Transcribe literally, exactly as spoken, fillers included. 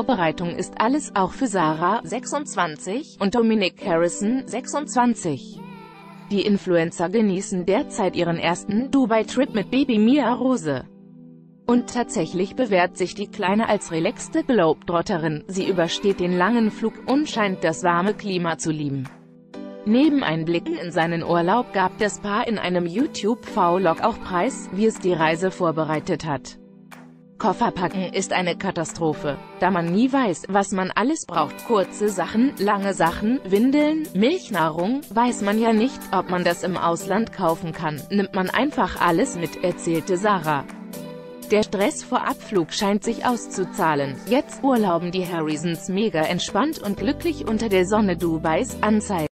Vorbereitung ist alles, auch für Sarah, sechsundzwanzig, und Dominic Harrison, sechsundzwanzig. Die Influencer genießen derzeit ihren ersten Dubai-Trip mit Baby Mia Rose. Und tatsächlich bewährt sich die Kleine als relaxte Globetrotterin, sie übersteht den langen Flug und scheint das warme Klima zu lieben. Neben Einblicken in seinen Urlaub gab das Paar in einem YouTube-Vlog auch preis, wie es die Reise vorbereitet hat. Kofferpacken ist eine Katastrophe, da man nie weiß, was man alles braucht. Kurze Sachen, lange Sachen, Windeln, Milchnahrung, weiß man ja nicht, ob man das im Ausland kaufen kann, nimmt man einfach alles mit, erzählte Sarah. Der Stress vor Abflug scheint sich auszuzahlen. Jetzt urlauben die Harrisons mega entspannt und glücklich unter der Sonne Dubais, Anzeigen.